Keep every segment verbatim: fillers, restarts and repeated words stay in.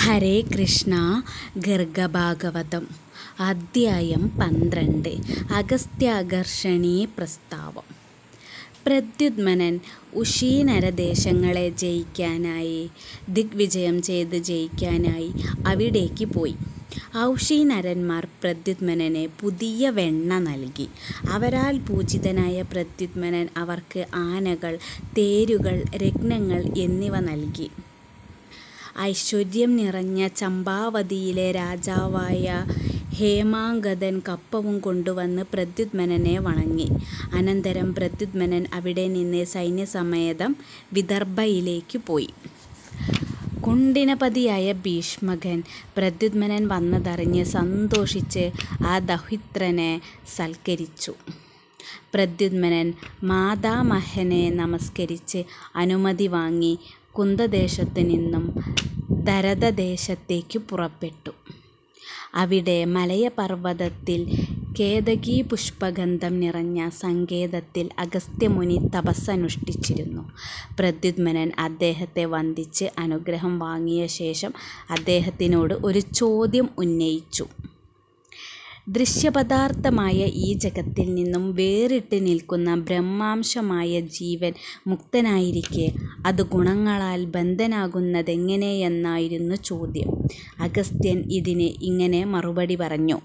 ഹരേ കൃഷ്ണ. ഗർഗഭാഗവതം അധ്യായം പന്ത്രണ്ട്. അഗസ്ത്യാകർഷണീ പ്രസ്താവം. പ്രദ്യുമ്നൻ ഉഷീനരദേശങ്ങളെ ജയിക്കാനായി ദിഗ്വിജയം ചെയ്ത് ജയിക്കാനായി അവിടേക്ക് പോയി. ഔഷീനരന്മാർ പ്രദ്യുമ്നന് പുതിയ വെണ്ണ നൽകി. അവരാൽ പൂജിതനായ പ്രദ്യുമ്നൻ അവർക്ക് ആനകൾ, തേരുകൾ, രത്നങ്ങൾ എന്നിവ നൽകി. ഐശ്വര്യം നിറഞ്ഞ ചമ്പാവതിയിലെ രാജാവായ ഹേമാംഗദൻ കപ്പവും കൊണ്ടുവന്ന് പ്രദ്യുമ്നനെ വണങ്ങി. അനന്തരം പ്രദ്യുമ്നൻ അവിടെ നിന്ന് സൈന്യസമേതം വിദർഭയിലേക്ക് പോയി. കുണ്ഠിനപതിയായ ഭീഷ്മകൻ പ്രദ്യുമ്നൻ വന്നതറിഞ്ഞ് സന്തോഷിച്ച് ആ ദൗഹിത്രനെ സൽക്കരിച്ചു. പ്രദ്യുമ്നൻ മാതാമഹനെ നമസ്കരിച്ച് അനുമതി വാങ്ങി കുന്ദദേശത്തു നിന്നും ദരദദേശത്തേക്ക് പുറപ്പെട്ടു. അവിടെ മലയപർവ്വതത്തിൽ കേതകീ പുഷ്പഗന്ധം നിറഞ്ഞ സങ്കേതത്തിൽ അഗസ്ത്യമുനി തപസ്സനുഷ്ഠിച്ചിരുന്നു. പ്രദ്യുമ്നൻ അദ്ദേഹത്തെ വന്ദിച്ച് അനുഗ്രഹം വാങ്ങിയ ശേഷം അദ്ദേഹത്തിനോട് ഒരു ചോദ്യം ഉന്നയിച്ചു. ദൃശ്യപദാർത്ഥമായ ഈ ജഗത്തിൽ നിന്നും വേറിട്ട് നിൽക്കുന്ന ബ്രഹ്മാംശമായ ജീവൻ മുക്തനായിരിക്കെ അത് ഗുണങ്ങളാൽ ബദ്ധനാകുന്നതെങ്ങനെയെന്നായിരുന്നു ചോദ്യം. അഗസ്ത്യൻ ഇതിന് ഇങ്ങനെ മറുപടി പറഞ്ഞു.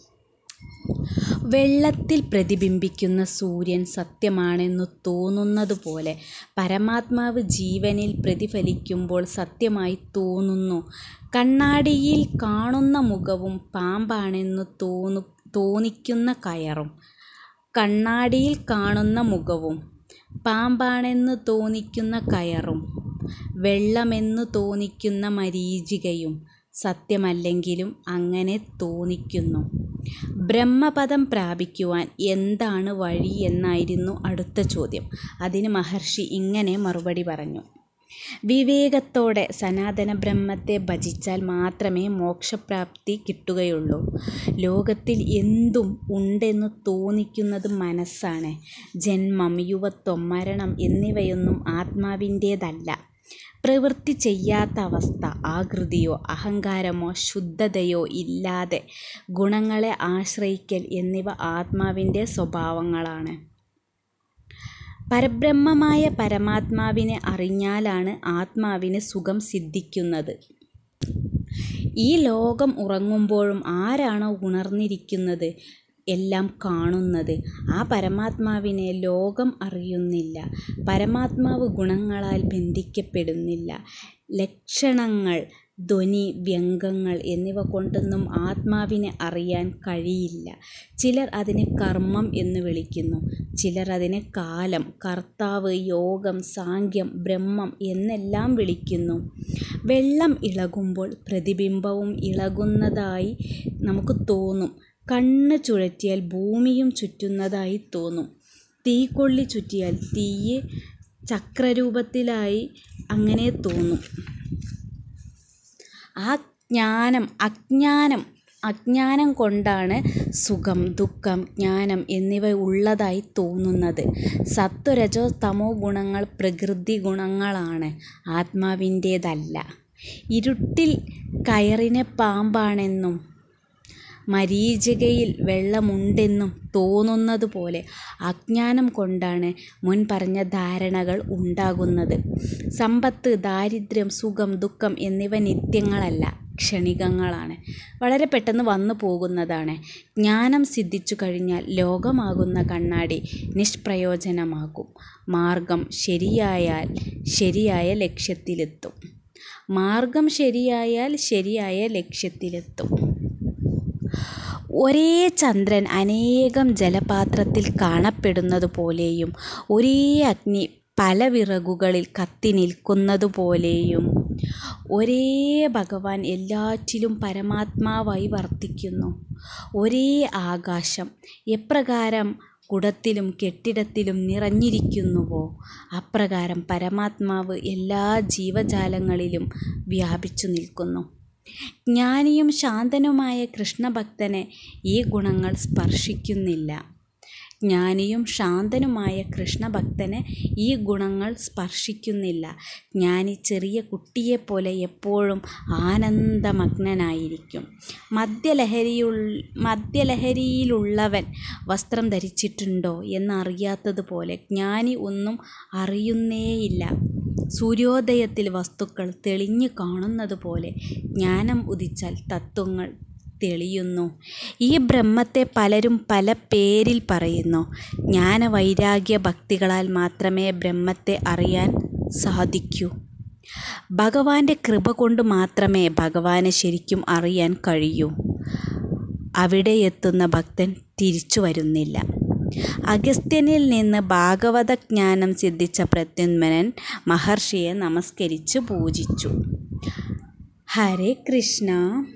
വെള്ളത്തിൽ പ്രതിബിംബിക്കുന്ന സൂര്യൻ സത്യമാണെന്നു തോന്നുന്നതുപോലെ പരമാത്മാവ് ജീവനിൽ പ്രതിഫലിക്കുമ്പോൾ സത്യമായി തോന്നുന്നു. കണ്ണാടിയിൽ കാണുന്ന മുഖവും പാമ്പാണെന്നു തോന്നു തോന്നിക്കുന്ന കയറും കണ്ണാടിയിൽ കാണുന്ന മുഖവും പാമ്പാണെന്നു തോന്നിക്കുന്ന കയറും വെള്ളമെന്നു തോന്നിക്കുന്ന മരീചികയും സത്യമല്ലെങ്കിലും അങ്ങനെ തോന്നിക്കുന്നു. ബ്രഹ്മപദം പ്രാപിക്കുവാൻ എന്താണ് വഴി എന്നായിരുന്നു അടുത്ത ചോദ്യം. അതിന് മഹർഷി ഇങ്ങനെ മറുപടി പറഞ്ഞു. വിവേകത്തോടെ സനാതന ബ്രഹ്മത്തെ ഭജിച്ചാൽ മാത്രമേ മോക്ഷപ്രാപ്തി കിട്ടുകയുള്ളൂ. ലോകത്തിൽ എന്തും ഉണ്ടെന്ന് തോന്നിക്കുന്നത് മനസ്സാണ്. ജന്മം, യുവത്വം, മരണം എന്നിവയൊന്നും ആത്മാവിൻ്റേതല്ല. പ്രവൃത്തി ചെയ്യാത്ത അവസ്ഥ, ആകൃതിയോ അഹങ്കാരമോ ശുദ്ധതയോ ഇല്ലാതെ ഗുണങ്ങളെ ആശ്രയിക്കൽ എന്നിവ ആത്മാവിൻ്റെ സ്വഭാവങ്ങളാണ്. പരബ്രഹ്മമായ പരമാത്മാവിനെ അറിഞ്ഞാലാണ് ആത്മാവിന് സുഖം സിദ്ധിക്കുന്നത്. ഈ ലോകം ഉറങ്ങുമ്പോഴും ആരാണോ ഉണർന്നിരിക്കുന്നത്, എല്ലാം കാണുന്നത്, ആ പരമാത്മാവിനെ ലോകം അറിയുന്നില്ല. പരമാത്മാവ് ഗുണങ്ങളാൽ ബന്ധിക്കപ്പെടുന്നില്ല. ലക്ഷണങ്ങൾ, ധ്വനി, വ്യംഗ്യങ്ങൾ എന്നിവ കൊണ്ടൊന്നും ആത്മാവിനെ അറിയാൻ കഴിയില്ല. ചിലർ അതിനെ കർമ്മം എന്ന് വിളിക്കുന്നു. ചിലർ അതിനെ കാലം, കർത്താവ്, യോഗം, സാംഖ്യം, ബ്രഹ്മം എന്നെല്ലാം വിളിക്കുന്നു. വെള്ളം ഇളകുമ്പോൾ പ്രതിബിംബവും ഇളകുന്നതായി നമുക്ക് തോന്നും. കണ്ണ് ചുഴറ്റിയാൽ ഭൂമിയും ചുറ്റുന്നതായി തോന്നും. തീക്കൊള്ളി ചുറ്റിയാൽ തീയ് ചക്രരൂപത്തിലായി അങ്ങനെ തോന്നും. ആ ജ്ഞാനം അജ്ഞാനം അജ്ഞാനം കൊണ്ടാണ് സുഖം, ദുഃഖം, ജ്ഞാനം എന്നിവ ഉള്ളതായി തോന്നുന്നത്. സത്വ, രജോ, തമോ ഗുണങ്ങൾ പ്രകൃതി ഗുണങ്ങളാണ്, ആത്മാവിൻ്റേതല്ല. ഇരുട്ടിൽ കയറിനെ പാമ്പാണെന്നും മരീചികയിൽ വെള്ളമുണ്ടെന്നും തോന്നുന്നത് പോലെ അജ്ഞാനം കൊണ്ടാണ് മുൻപറഞ്ഞ ധാരണകൾ ഉണ്ടാകുന്നത്. സമ്പത്ത്, ദാരിദ്ര്യം, സുഖം, ദുഃഖം എന്നിവ നിത്യങ്ങളല്ല, ക്ഷണികങ്ങളാണ്, വളരെ പെട്ടെന്ന് വന്നു പോകുന്നതാണ്. ജ്ഞാനം സിദ്ധിച്ചു കഴിഞ്ഞാൽ ലോകമാകുന്ന കണ്ണാടി നിഷ്പ്രയോജനമാകും. മാർഗം ശരിയായാൽ ശരിയായ ലക്ഷ്യത്തിലെത്തും. മാർഗം ശരിയായാൽ ശരിയായ ലക്ഷ്യത്തിലെത്തും. ഒരേ ചന്ദ്രൻ അനേകം ജലപാത്രത്തിൽ കാണപ്പെടുന്നത് പോലെയും ഒരേ അഗ്നി പല വിറകുകളിൽ കത്തി നിൽക്കുന്നതുപോലെയും ഒരേ ഭഗവാൻ എല്ലാറ്റിലും പരമാത്മാവായി വർത്തിക്കുന്നു. ഒരേ ആകാശം എപ്രകാരം കുടത്തിലും കെട്ടിടത്തിലും നിറഞ്ഞിരിക്കുന്നുവോ അപ്രകാരം പരമാത്മാവ് എല്ലാ ജീവജാലങ്ങളിലും വ്യാപിച്ചു നിൽക്കുന്നു. ജ്ഞാനിയും ശാന്തനുമായ കൃഷ്ണഭക്തനെ ഈ ഗുണങ്ങൾ സ്പർശിക്കുന്നില്ല. ജ്ഞാനിയും ശാന്തനുമായ കൃഷ്ണഭക്തനെ ഈ ഗുണങ്ങൾ സ്പർശിക്കുന്നില്ല. ജ്ഞാനി ചെറിയ കുട്ടിയെപ്പോലെ എപ്പോഴും ആനന്ദമഗ്നനായിരിക്കും. മദ്യലഹരിയുൾ മദ്യലഹരിയിലുള്ളവൻ വസ്ത്രം ധരിച്ചിട്ടുണ്ടോ എന്നറിയാത്തതുപോലെ ജ്ഞാനി ഒന്നും അറിയുന്നേയില്ല. സൂര്യോദയത്തിൽ വസ്തുക്കൾ തെളിഞ്ഞു കാണുന്നതുപോലെ ജ്ഞാനം ഉദിച്ചാൽ തത്വങ്ങൾ തെളിയുന്നു. ഈ ബ്രഹ്മത്തെ പലരും പല പേരിൽ പറയുന്നു. ജ്ഞാനവൈരാഗ്യ ഭക്തികളാൽ മാത്രമേ ബ്രഹ്മത്തെ അറിയാൻ സാധിക്കൂ. ഭഗവാന്റെ കൃപ കൊണ്ട് മാത്രമേ ഭഗവാനെ ശരിക്കും അറിയാൻ കഴിയൂ. അവിടെ എത്തുന്ന ഭക്തൻ തിരിച്ചു വരുന്നില്ല. അഗസ്ത്യനിൽ നിന്ന് ഭാഗവതജ്ഞാനം സിദ്ധിച്ച പ്രദ്യുമ്നൻ മഹർഷിയെ നമസ്കരിച്ച് പൂജിച്ചു. ഹരേ കൃഷ്ണ.